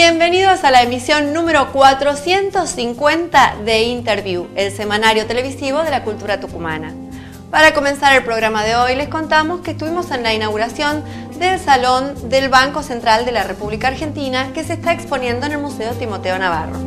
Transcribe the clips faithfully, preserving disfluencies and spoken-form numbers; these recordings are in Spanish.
Bienvenidos a la emisión número cuatrocientos cincuenta de Interview, el semanario televisivo de la cultura tucumana. Para comenzar el programa de hoy les contamos que estuvimos en la inauguración del Salón del Banco Central de la República Argentina, que se está exponiendo en el Museo Timoteo Navarro.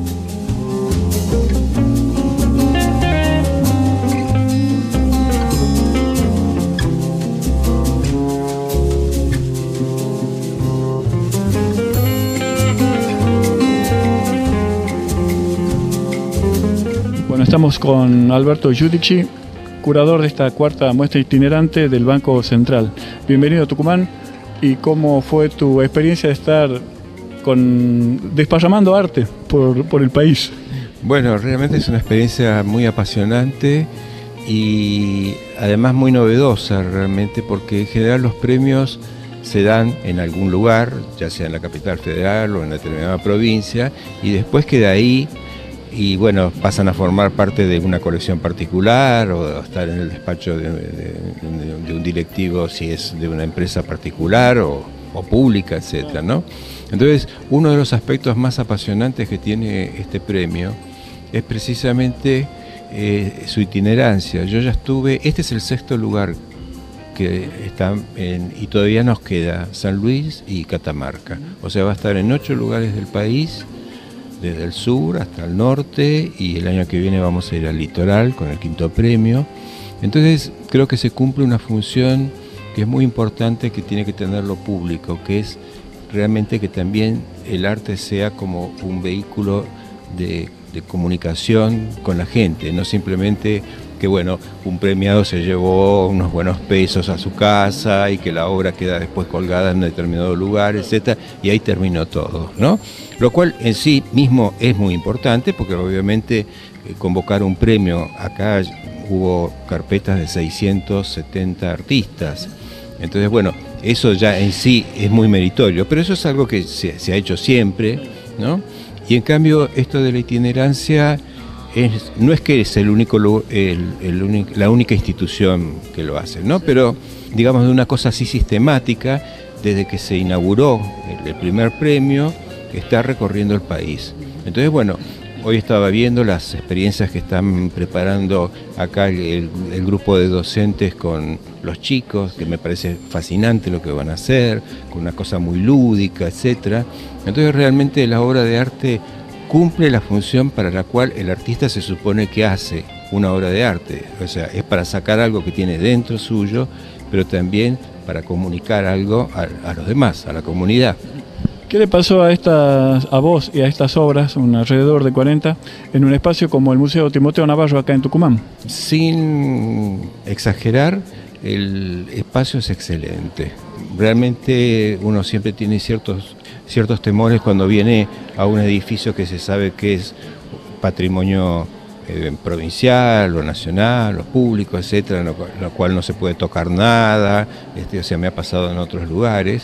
Bueno, estamos con Alberto Giudici, curador de esta cuarta muestra itinerante del Banco Central. Bienvenido a Tucumán. ¿Y cómo fue tu experiencia de estar con desparramando arte por, por el país? Bueno, realmente es una experiencia muy apasionante y además muy novedosa realmente, porque en general los premios se dan en algún lugar, ya sea en la capital federal o en la determinada provincia, y después queda ahí. Y bueno, pasan a formar parte de una colección particular o estar en el despacho de, de, de, de un directivo si es de una empresa particular o, o pública, etcétera, ¿no? Entonces, uno de los aspectos más apasionantes que tiene este premio es precisamente eh, su itinerancia. Yo ya estuve, este es el sexto lugar que está en, y todavía nos queda San Luis y Catamarca. O sea, va a estar en ocho lugares del país, desde el sur hasta el norte, y el año que viene vamos a ir al litoral con el quinto premio. Entonces creo que se cumple una función que es muy importante, que tiene que tener lo público, que es realmente que también el arte sea como un vehículo de, de comunicación con la gente, no simplemente que bueno, un premiado se llevó unos buenos pesos a su casa y que la obra queda después colgada en un determinado lugar, etcétera, y ahí terminó todo, ¿no? Lo cual en sí mismo es muy importante, porque obviamente eh, convocar un premio, acá hubo carpetas de seiscientos setenta artistas, entonces bueno, eso ya en sí es muy meritorio, pero eso es algo que se, se ha hecho siempre, ¿no? Y en cambio esto de la itinerancia Es, no es que es el único, el, el único, la única institución que lo hace, ¿no? Pero digamos de una cosa así sistemática, desde que se inauguró el, el primer premio, está recorriendo el país. Entonces, bueno, hoy estaba viendo las experiencias que están preparando acá el, el grupo de docentes con los chicos, que me parece fascinante lo que van a hacer, con una cosa muy lúdica, etcétera. Entonces, realmente la obra de arte cumple la función para la cual el artista se supone que hace una obra de arte. O sea, es para sacar algo que tiene dentro suyo, pero también para comunicar algo a, a los demás, a la comunidad. ¿Qué le pasó a estas, a vos y a estas obras, un alrededor de cuarenta, en un espacio como el Museo Timoteo Navarro acá en Tucumán? Sin exagerar, el espacio es excelente. Realmente uno siempre tiene ciertos ciertos temores cuando viene a un edificio que se sabe que es patrimonio eh, provincial o nacional o público, etcétera, en lo, lo cual no se puede tocar nada, este, o sea, me ha pasado en otros lugares,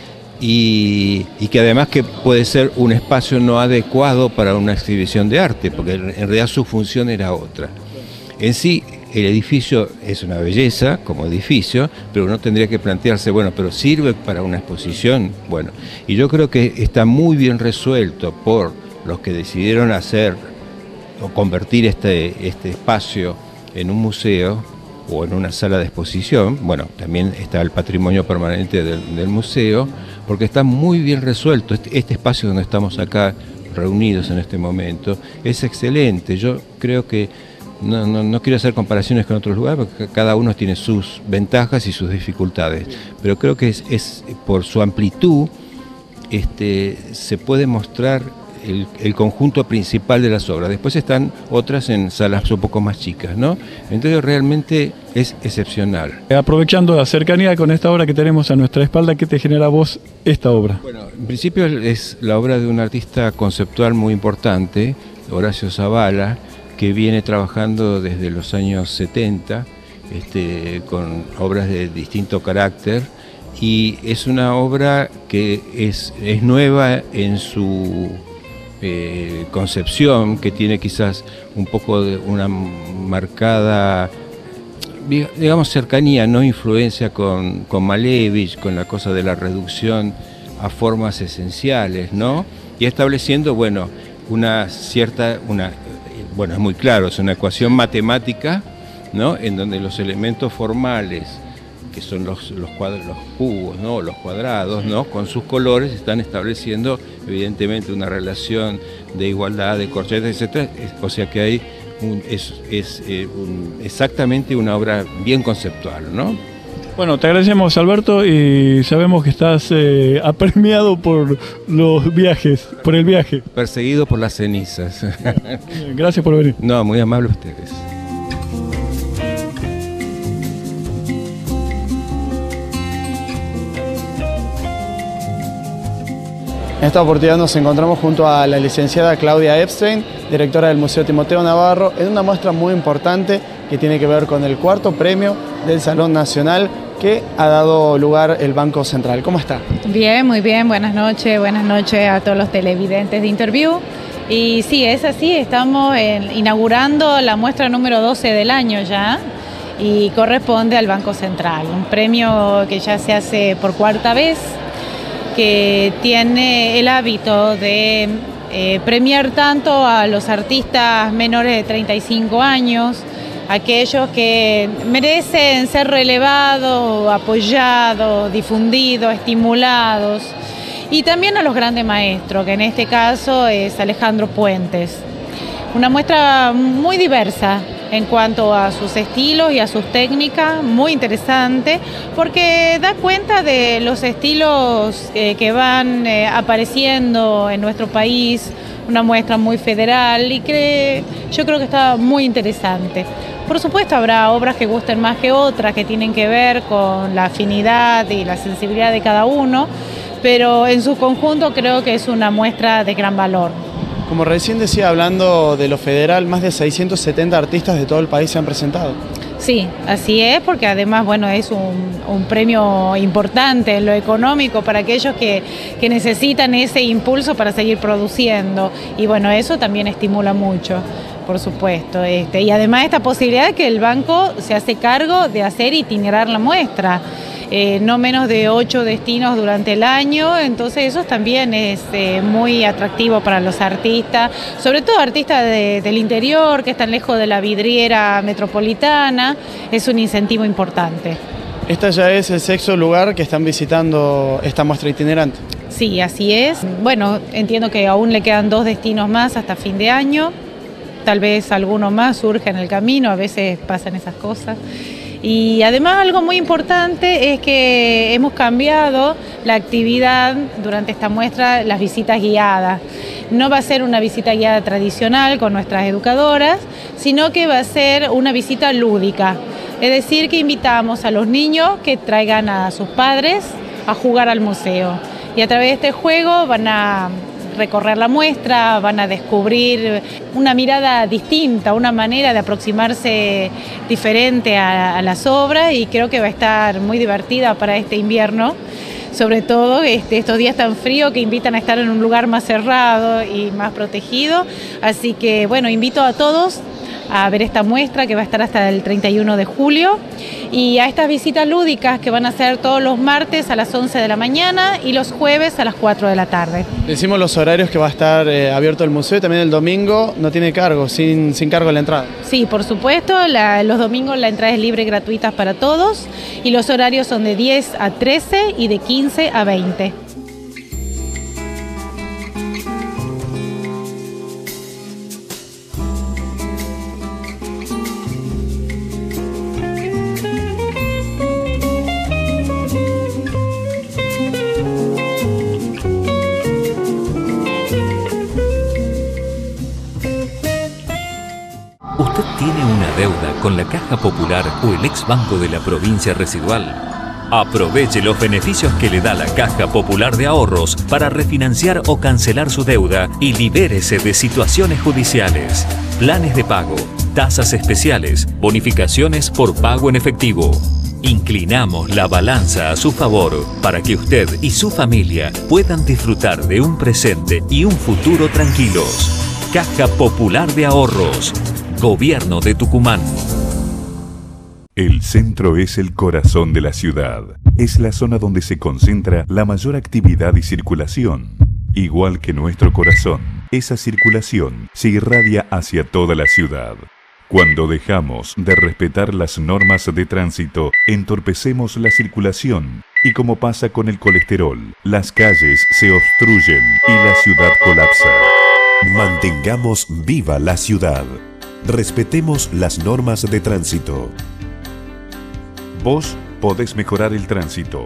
y, y que además que puede ser un espacio no adecuado para una exhibición de arte, porque en realidad su función era otra. En sí, el edificio es una belleza como edificio, pero uno tendría que plantearse, bueno, pero ¿sirve para una exposición? Bueno, y yo creo que está muy bien resuelto por los que decidieron hacer o convertir este, este espacio en un museo o en una sala de exposición. Bueno, también está el patrimonio permanente del, del museo, porque está muy bien resuelto. Este, este espacio donde estamos acá reunidos en este momento es excelente. Yo creo que No, no, no quiero hacer comparaciones con otros lugares, porque cada uno tiene sus ventajas y sus dificultades, pero creo que es, es por su amplitud este, se puede mostrar el, el conjunto principal de las obras. Después están otras en salas un poco más chicas, ¿no? Entonces realmente es excepcional. Aprovechando la cercanía con esta obra que tenemos a nuestra espalda, ¿qué te genera a vos esta obra? Bueno, en principio es la obra de un artista conceptual muy importante, Horacio Zavala, que viene trabajando desde los años setenta este, con obras de distinto carácter, y es una obra que es, es nueva en su eh, concepción, que tiene quizás un poco de una marcada, digamos, cercanía, no influencia con, con Malevich, con la cosa de la reducción a formas esenciales, ¿no? y estableciendo, bueno, una cierta, una, bueno, es muy claro, es una ecuación matemática, ¿no?, en donde los elementos formales, que son los, los, cuadros, los cubos, ¿no?, los cuadrados, ¿no?, con sus colores están estableciendo evidentemente una relación de igualdad, de corchetes, etcétera. O sea que hay un, es, es eh, un, exactamente una obra bien conceptual, ¿no? Bueno, te agradecemos, Alberto, y sabemos que estás eh, apremiado por los viajes, por el viaje. Perseguido por las cenizas. Gracias por venir. No, muy amable ustedes. En esta oportunidad nos encontramos junto a la licenciada Claudia Epstein, directora del Museo Timoteo Navarro, en una muestra muy importante que tiene que ver con el cuarto premio del Salón Nacional que ha dado lugar el Banco Central. ¿Cómo está? Bien, muy bien, buenas noches, buenas noches a todos los televidentes de Interview. Y sí, es así, estamos en, inaugurando la muestra número doce del año ya, y corresponde al Banco Central, un premio que ya se hace por cuarta vez, que tiene el hábito de eh, premiar tanto a los artistas menores de treinta y cinco años, aquellos que merecen ser relevados, apoyados, difundidos, estimulados, y también a los grandes maestros, que en este caso es Alejandro Puentes. Una muestra muy diversa en cuanto a sus estilos y a sus técnicas, muy interesante, porque da cuenta de los estilos eh, que van eh, apareciendo en nuestro país, una muestra muy federal y que yo creo que está muy interesante. Por supuesto habrá obras que gusten más que otras, que tienen que ver con la afinidad y la sensibilidad de cada uno, pero en su conjunto creo que es una muestra de gran valor. Como recién decía, hablando de lo federal, más de seiscientos setenta artistas de todo el país se han presentado. Sí, así es, porque además, bueno, es un, un premio importante en lo económico para aquellos que, que necesitan ese impulso para seguir produciendo, y bueno, eso también estimula mucho, por supuesto, este, y además esta posibilidad de que el banco se hace cargo de hacer itinerar la muestra. Eh, no menos de ocho destinos durante el año, entonces eso también es eh, muy atractivo para los artistas, sobre todo artistas de, del interior que están lejos de la vidriera metropolitana, es un incentivo importante. Esta ya es el sexto lugar que están visitando esta muestra itinerante. Sí, así es. Bueno, entiendo que aún le quedan dos destinos más hasta fin de año, tal vez alguno más surja en el camino, a veces pasan esas cosas. Y además algo muy importante es que hemos cambiado la actividad durante esta muestra, las visitas guiadas. No va a ser una visita guiada tradicional con nuestras educadoras, sino que va a ser una visita lúdica. Es decir, que invitamos a los niños que traigan a sus padres a jugar al museo. Y a través de este juego van a recorrer la muestra, van a descubrir una mirada distinta, una manera de aproximarse diferente a, a las obras, y creo que va a estar muy divertida para este invierno, sobre todo este, estos días tan fríos que invitan a estar en un lugar más cerrado y más protegido. Así que bueno, invito a todos a ver esta muestra que va a estar hasta el treinta y uno de julio, y a estas visitas lúdicas que van a ser todos los martes a las once de la mañana y los jueves a las cuatro de la tarde. Decimos los horarios que va a estar eh, abierto el museo, y también el domingo no tiene cargo, sin, sin cargo la entrada. Sí, por supuesto, la, los domingos la entrada es libre y gratuita para todos, y los horarios son de diez a trece y de quince a veinte. ¿Usted tiene una deuda con la Caja Popular o el ex banco de la provincia residual? Aproveche los beneficios que le da la Caja Popular de Ahorros para refinanciar o cancelar su deuda y libérese de situaciones judiciales. Planes de pago, tasas especiales, bonificaciones por pago en efectivo. Inclinamos la balanza a su favor para que usted y su familia puedan disfrutar de un presente y un futuro tranquilos. Caja Popular de Ahorros. Gobierno de Tucumán. El centro es el corazón de la ciudad. Es la zona donde se concentra la mayor actividad y circulación. Igual que nuestro corazón, esa circulación se irradia hacia toda la ciudad. Cuando dejamos de respetar las normas de tránsito, entorpecemos la circulación y, como pasa con el colesterol, las calles se obstruyen y la ciudad colapsa. Mantengamos viva la ciudad. Respetemos las normas de tránsito. Vos podés mejorar el tránsito.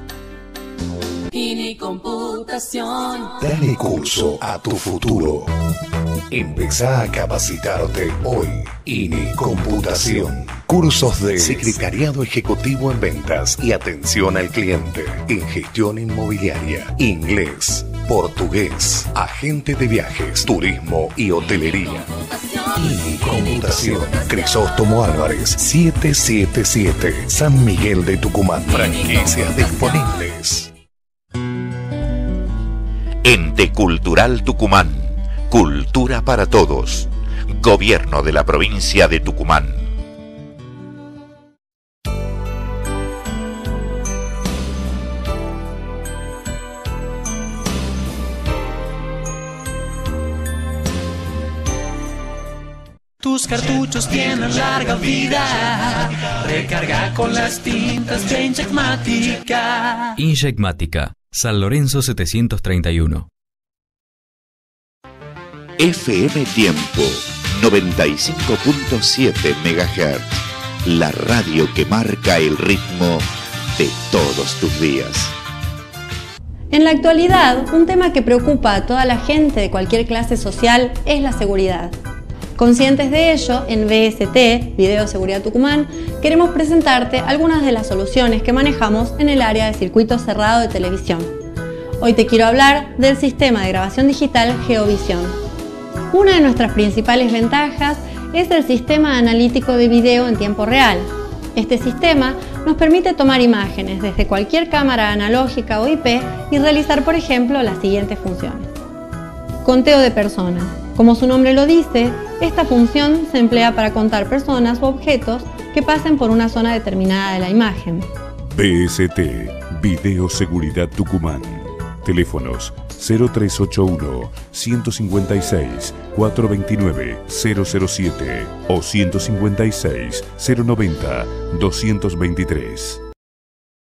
INI Computación. Dale curso a tu futuro. Empezá a capacitarte hoy. INI Computación. Cursos de Secretariado Ejecutivo en Ventas y Atención al Cliente. En Gestión Inmobiliaria. Inglés. Portugués. Agente de viajes. Turismo y hotelería. INI Computación. Crisóstomo Álvarez. setecientos setenta y siete. San Miguel de Tucumán. Franquicias disponibles. Ente Cultural Tucumán. Cultura para todos. Gobierno de la provincia de Tucumán. Tus cartuchos tienen larga vida. Recarga con las tintas de Injecmática. Injecmática, San Lorenzo setecientos treinta y uno. F M Tiempo, noventa y cinco punto siete megahertz. La radio que marca el ritmo de todos tus días. En la actualidad, un tema que preocupa a toda la gente de cualquier clase social es la seguridad. Conscientes de ello, en V S T, Video Seguridad Tucumán, queremos presentarte algunas de las soluciones que manejamos en el área de circuito cerrado de televisión. Hoy te quiero hablar del sistema de grabación digital GeoVision. Una de nuestras principales ventajas es el sistema analítico de video en tiempo real. Este sistema nos permite tomar imágenes desde cualquier cámara analógica o I P y realizar, por ejemplo, las siguientes funciones. Conteo de personas. Como su nombre lo dice, esta función se emplea para contar personas u objetos que pasen por una zona determinada de la imagen. V S T, Video Seguridad Tucumán. Teléfonos cero tres ocho uno, uno cinco seis, cuatro dos nueve, cero cero siete o ciento cincuenta y seis, cero noventa, doscientos veintitrés.